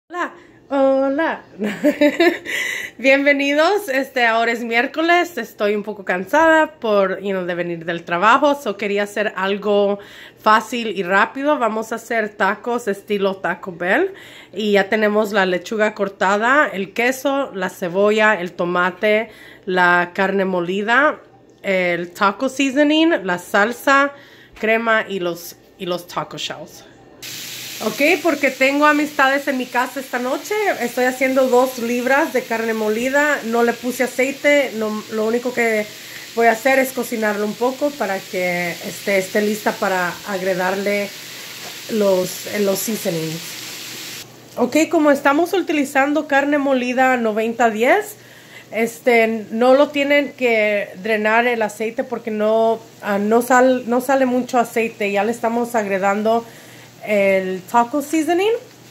Hola, hola. Bienvenidos. Ahora es miércoles. Estoy un poco cansada de venir del trabajo. Quería hacer algo fácil y rápido. Vamos a hacer tacos estilo Taco Bell. Y ya tenemos la lechuga cortada, el queso, la cebolla, el tomate, la carne molida, el taco seasoning, la salsa, crema y los taco shells. Ok, porque tengo amistades en mi casa esta noche. Estoy haciendo 2 libras de carne molida. No le puse aceite. Lo único que voy a hacer es cocinarlo un poco para que esté lista para agregarle los seasonings. Ok, como estamos utilizando carne molida 90-10, no lo tienen que drenar el aceite porque no sale mucho aceite. Ya le estamos agregando el taco seasoning.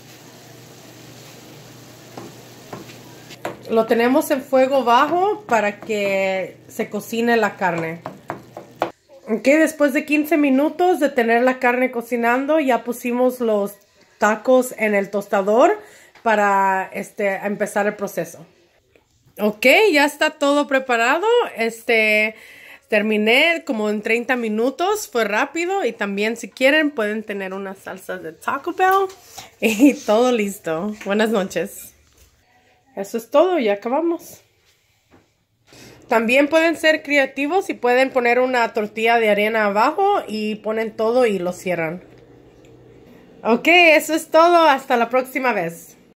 Lo tenemos en fuego bajo para que se cocine la carne. Ok, después de 15 minutos de tener la carne cocinando, ya pusimos los tacos en el tostador para empezar el proceso. Ok, ya está todo preparado. Terminé como en 30 minutos, fue rápido y también si quieren pueden tener unas salsas de Taco Bell y todo listo. Buenas noches. Eso es todo, ya acabamos. También pueden ser creativos y pueden poner una tortilla de arena abajo y ponen todo y lo cierran. Ok, eso es todo. Hasta la próxima vez.